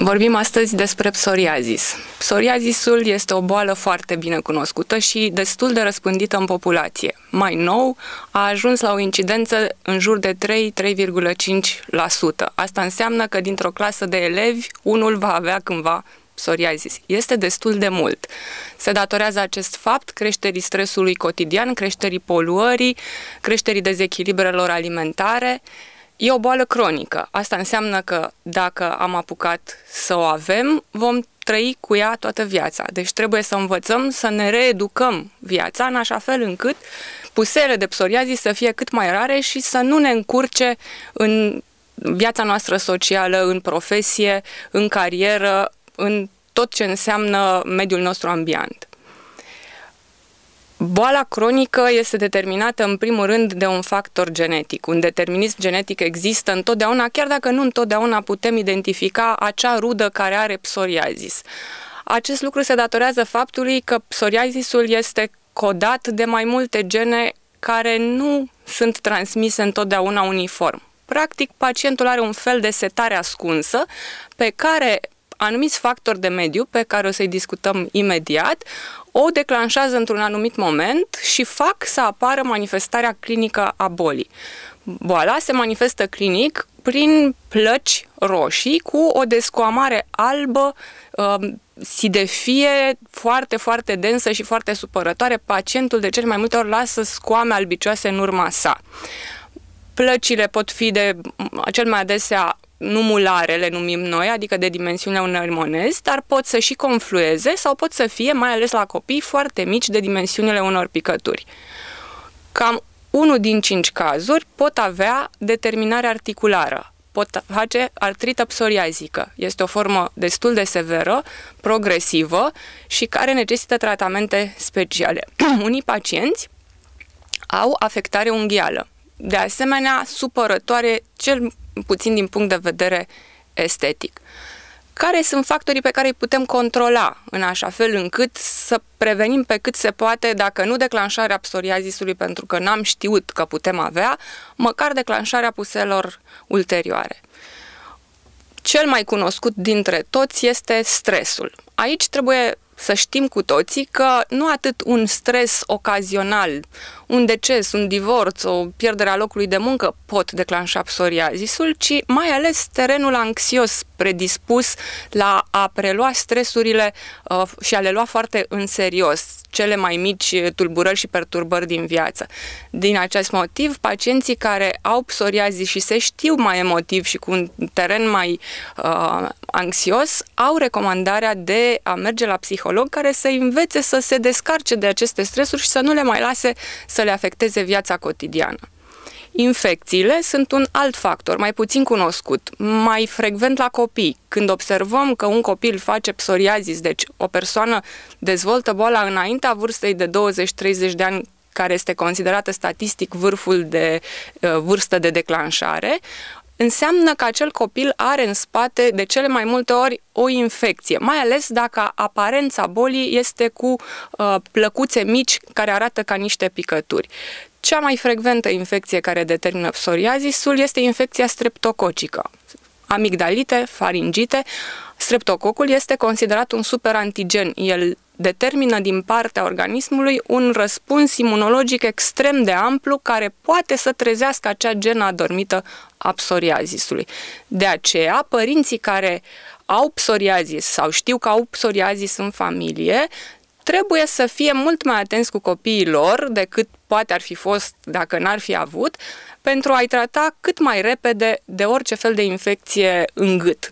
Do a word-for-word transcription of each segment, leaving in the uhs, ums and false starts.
Vorbim astăzi despre psoriazis. Psoriazisul este o boală foarte bine cunoscută și destul de răspândită în populație. Mai nou, a ajuns la o incidență în jur de trei - trei virgulă cinci la sută. Asta înseamnă că dintr-o clasă de elevi, unul va avea cândva psoriazis. Este destul de mult. Se datorează acest fapt creșterii stresului cotidian, creșterii poluării, creșterii dezechilibrelor alimentare. E o boală cronică. Asta înseamnă că dacă am apucat să o avem, vom trăi cu ea toată viața. Deci trebuie să învățăm să ne reeducăm viața în așa fel încât pusele de psoriazis să fie cât mai rare și să nu ne încurce în viața noastră socială, în profesie, în carieră, în tot ce înseamnă mediul nostru ambiant. Boala cronică este determinată în primul rând de un factor genetic. Un determinism genetic există întotdeauna, chiar dacă nu întotdeauna putem identifica acea rudă care are psoriazis. Acest lucru se datorează faptului că psoriazisul este codat de mai multe gene care nu sunt transmise întotdeauna uniform. Practic, pacientul are un fel de setare ascunsă pe care anumiți factori de mediu, pe care o să-i discutăm imediat, o declanșează într-un anumit moment și fac să apară manifestarea clinică a bolii. Boala se manifestă clinic prin plăci roșii cu o descoamare albă, sidefie foarte, foarte densă și foarte supărătoare. Pacientul de cel mai multe ori lasă scoame albicioase în urma sa. Plăcile pot fi de cel mai adesea numulare, le numim noi, adică de dimensiunea unui monezi, dar pot să și conflueze sau pot să fie, mai ales la copii, foarte mici de dimensiunile unor picături. Cam unul din cinci cazuri pot avea determinare articulară, pot face artrită psoriazică. Este o formă destul de severă, progresivă și care necesită tratamente speciale. Unii pacienți au afectare unghială, de asemenea supărătoare, cel puțin din punct de vedere estetic. Care sunt factorii pe care îi putem controla în așa fel încât să prevenim pe cât se poate, dacă nu declanșarea psoriazisului pentru că n-am știut că putem avea, măcar declanșarea puselor ulterioare. Cel mai cunoscut dintre toți este stresul. Aici trebuie să știm cu toții că nu atât un stres ocazional, un deces, un divorț, o pierdere a locului de muncă pot declanșa psoriazisul, ci mai ales terenul anxios predispus la a prelua stresurile uh, și a le lua foarte în serios cele mai mici tulburări și perturbări din viață. Din acest motiv, pacienții care au psoriazis și se știu mai emotiv și cu un teren mai uh, anxios, au recomandarea de a merge la psiholog care să învețe să se descarce de aceste stresuri și să nu le mai lase să le afecteze viața cotidiană. Infecțiile sunt un alt factor, mai puțin cunoscut, mai frecvent la copii. Când observăm că un copil face psoriazis, deci o persoană dezvoltă boala înaintea vârstei de douăzeci - treizeci de ani, care este considerată statistic vârful de uh, vârstă de declanșare, înseamnă că acel copil are în spate de cele mai multe ori o infecție, mai ales dacă aparența bolii este cu uh, plăcuțe mici care arată ca niște picături. Cea mai frecventă infecție care determină psoriazisul este infecția streptococică. Amigdalite, faringite. Streptococul este considerat un superantigen. El determină din partea organismului un răspuns imunologic extrem de amplu care poate să trezească acea genă adormită a psoriazisului. De aceea, părinții care au psoriazis sau știu că au psoriazis în familie trebuie să fie mult mai atenți cu copiii lor decât poate ar fi fost dacă n-ar fi avut, pentru a-i trata cât mai repede de orice fel de infecție în gât.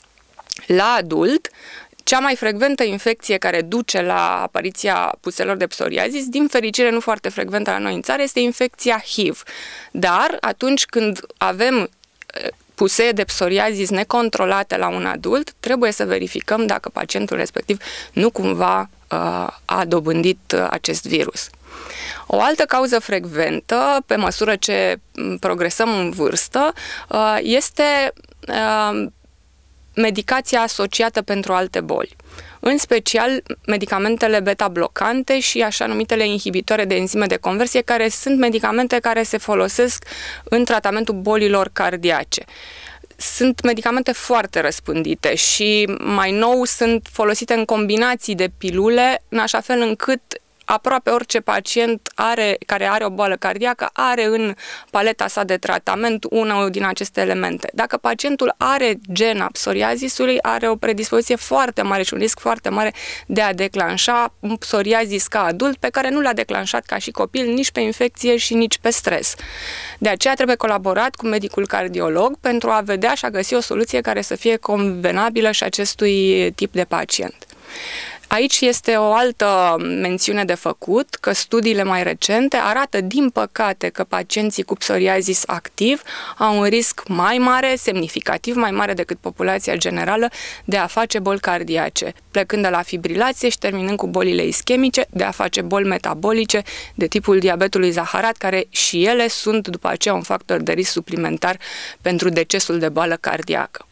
La adult, cea mai frecventă infecție care duce la apariția puselor de psoriazis, din fericire nu foarte frecventă la noi în țară, este infecția H I V. Dar atunci când avem pusee de psoriazis necontrolate la un adult, trebuie să verificăm dacă pacientul respectiv nu cumva uh, a dobândit uh, acest virus. O altă cauză frecventă, pe măsură ce progresăm în vârstă, uh, este uh, medicația asociată pentru alte boli. În special medicamentele beta-blocante și așa numitele inhibitoare de enzime de conversie, care sunt medicamente care se folosesc în tratamentul bolilor cardiace. sunt medicamente foarte răspândite și mai nou sunt folosite în combinații de pilule, în așa fel încât aproape orice pacient are, care are o boală cardiacă are în paleta sa de tratament una din aceste elemente. Dacă pacientul are gena psoriazisului, are o predispoziție foarte mare și un risc foarte mare de a declanșa un psoriazis ca adult, pe care nu l-a declanșat ca și copil nici pe infecție și nici pe stres. De aceea trebuie colaborat cu medicul cardiolog pentru a vedea și a găsi o soluție care să fie convenabilă și acestui tip de pacient. Aici este o altă mențiune de făcut, că studiile mai recente arată, din păcate, că pacienții cu psoriazis activ au un risc mai mare, semnificativ mai mare decât populația generală, de a face boli cardiace, plecând de la fibrilație și terminând cu bolile ischemice, de a face boli metabolice de tipul diabetului zaharat, care și ele sunt după aceea un factor de risc suplimentar pentru decesul de boală cardiacă.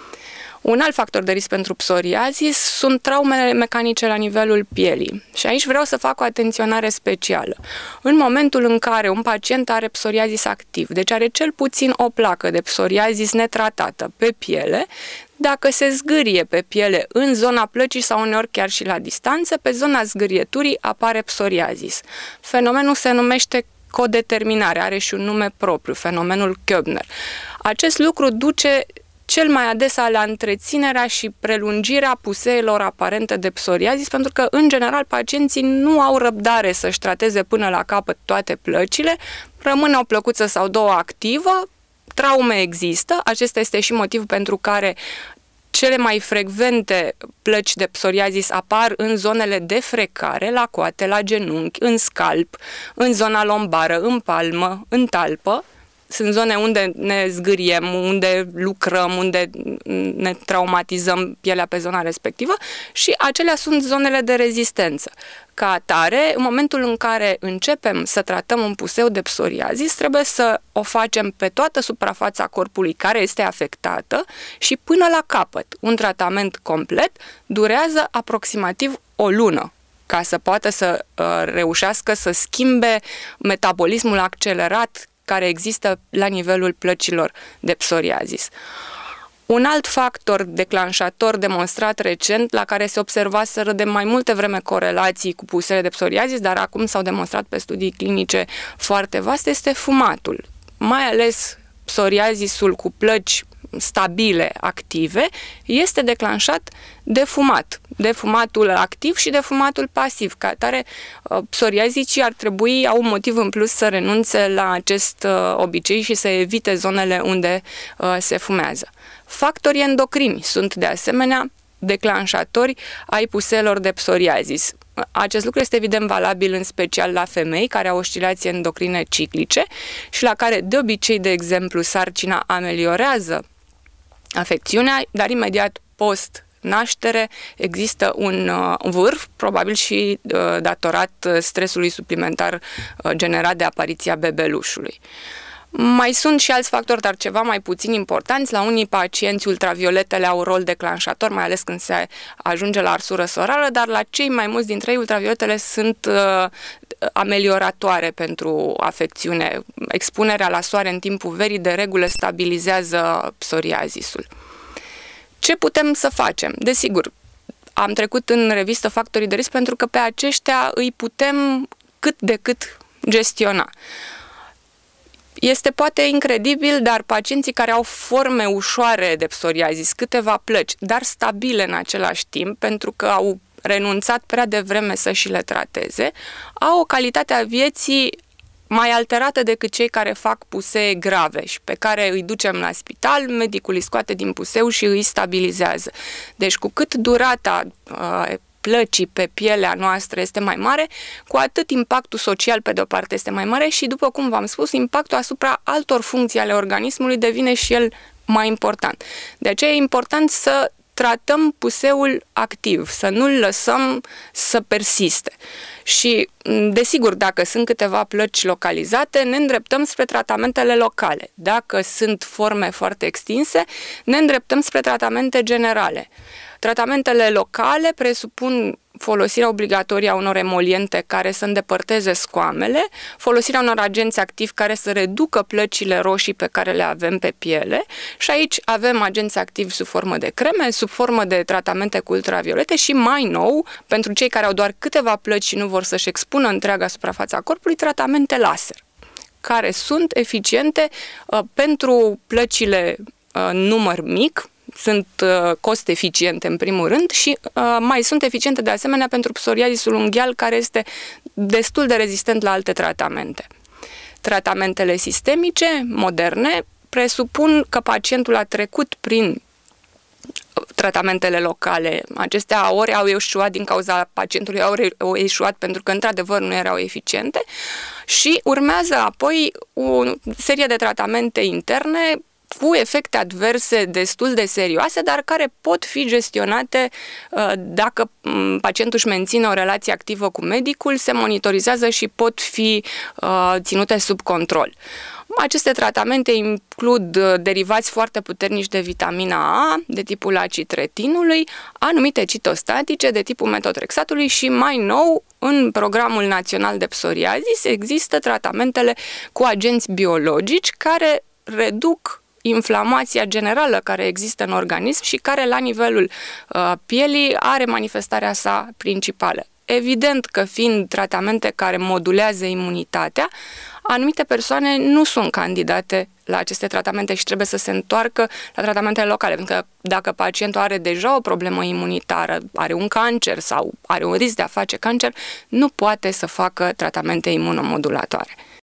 Un alt factor de risc pentru psoriazis sunt traumele mecanice la nivelul pielii. Și aici vreau să fac o atenționare specială. În momentul în care un pacient are psoriazis activ, deci are cel puțin o placă de psoriazis netratată pe piele, dacă se zgârie pe piele în zona plăcii sau uneori chiar și la distanță, pe zona zgârieturii apare psoriazis. Fenomenul se numește codeterminare, are și un nume propriu, fenomenul Koebner. Acest lucru duce cel mai adesea la întreținerea și prelungirea puseelor aparente de psoriazis, pentru că, în general, pacienții nu au răbdare să-și trateze până la capăt toate plăcile, rămâne o plăcuță sau două activă, traume există, acesta este și motivul pentru care cele mai frecvente plăci de psoriazis apar în zonele de frecare, la coate, la genunchi, în scalp, în zona lombară, în palmă, în talpă. Sunt zone unde ne zgâriem, unde lucrăm, unde ne traumatizăm pielea pe zona respectivă și acelea sunt zonele de rezistență. Ca atare, în momentul în care începem să tratăm un puseu de psoriazis, trebuie să o facem pe toată suprafața corpului care este afectată și până la capăt. Un tratament complet durează aproximativ o lună, ca să poată să uh, reușească să schimbe metabolismul accelerat care există la nivelul plăcilor de psoriazis. Un alt factor declanșator demonstrat recent, la care se observaseră de mai multe vreme corelații cu pusele de psoriazis, dar acum s-au demonstrat pe studii clinice foarte vaste, este fumatul. Mai ales psoriazisul cu plăci stabile, active, este declanșat de fumat, de fumatul activ și de fumatul pasiv. Ca atare, psoriazicii ar trebui, au un motiv în plus să renunțe la acest obicei și să evite zonele unde se fumează. Factorii endocrini sunt de asemenea declanșatori ai puseelor de psoriazis. Acest lucru este evident valabil în special la femei care au oscilații endocrine ciclice și la care de obicei, de exemplu, sarcina ameliorează afecțiunea, dar imediat post-naștere există un uh, vârf, probabil și uh, datorat stresului suplimentar uh, generat de apariția bebelușului. Mai sunt și alți factori, dar ceva mai puțin importanți. La unii pacienți ultravioletele au rol declanșator, mai ales când se ajunge la arsură sorală, dar la cei mai mulți dintre ei ultravioletele sunt uh, amelioratoare pentru afecțiune. Expunerea la soare în timpul verii de regulă stabilizează psoriazisul. Ce putem să facem? Desigur, am trecut în revistă factorii de risc pentru că pe aceștia îi putem cât de cât gestiona. Este poate incredibil, dar pacienții care au forme ușoare de psoriazis, câteva plăci, dar stabile în același timp, pentru că au renunțat prea devreme să și le trateze, au o calitate a vieții mai alterată decât cei care fac pusee grave și pe care îi ducem la spital, medicul îi scoate din puseu și îi stabilizează. Deci cu cât durata uh, plăcii pe pielea noastră este mai mare, cu atât impactul social pe de-o parte este mai mare și, după cum v-am spus, impactul asupra altor funcții ale organismului devine și el mai important. De aceea e important să tratăm puseul activ, să nu-l lăsăm să persiste. Și, desigur, dacă sunt câteva plăci localizate, ne îndreptăm spre tratamentele locale. Dacă sunt forme foarte extinse, ne îndreptăm spre tratamente generale. Tratamentele locale presupun folosirea obligatorie a unor emoliente care să îndepărteze scoamele, folosirea unor agenți activi care să reducă plăcile roșii pe care le avem pe piele și aici avem agenți activi sub formă de creme, sub formă de tratamente cu ultraviolete și mai nou, pentru cei care au doar câteva plăci și nu vor să-și expună întreaga suprafața corpului, tratamente laser, care sunt eficiente uh, pentru plăcile uh, număr mic, sunt uh, cost eficiente în primul rând și uh, mai sunt eficiente de asemenea pentru psoriazisul unghial, care este destul de rezistent la alte tratamente. Tratamentele sistemice moderne presupun că pacientul a trecut prin tratamentele locale. Acestea ori au eșuat din cauza pacientului, ori au eșuat pentru că într-adevăr nu erau eficiente și urmează apoi o serie de tratamente interne cu efecte adverse destul de serioase, dar care pot fi gestionate uh, dacă um, pacientul își menține o relație activă cu medicul, se monitorizează și pot fi uh, ținute sub control. Aceste tratamente includ uh, derivați foarte puternici de vitamina A, de tipul acitretinului, anumite citostatice de tipul metotrexatului și mai nou, în programul național de psoriazis, există tratamentele cu agenți biologici care reduc inflamația generală care există în organism și care la nivelul uh, pielii are manifestarea sa principală. Evident că fiind tratamente care modulează imunitatea, anumite persoane nu sunt candidate la aceste tratamente și trebuie să se întoarcă la tratamentele locale, pentru că dacă pacientul are deja o problemă imunitară, are un cancer sau are un risc de a face cancer, nu poate să facă tratamente imunomodulatoare.